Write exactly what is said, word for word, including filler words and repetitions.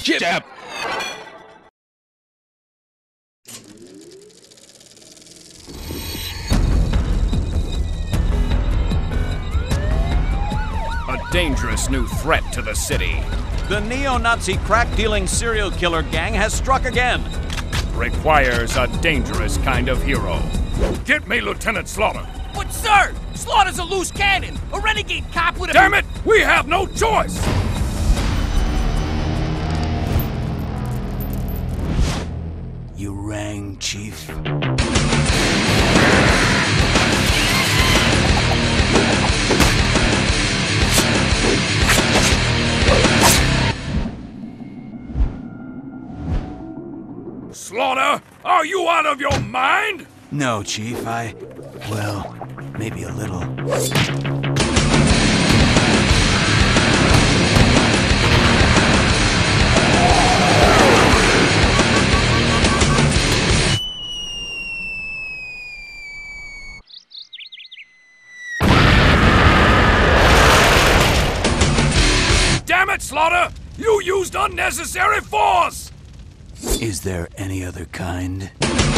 ship. Jab. A dangerous new threat to the city. The neo-Nazi crack-dealing serial killer gang has struck again. Requires a dangerous kind of hero. Get me Lieutenant Slaughter. But sir, Slaughter's a loose cannon, a renegade cop with a— Damn it! We have no choice! You rang, Chief. Slaughter, are you out of your mind? No, Chief, I... well, maybe a little. Damn it, Slaughter! You used unnecessary force! Is there any other kind?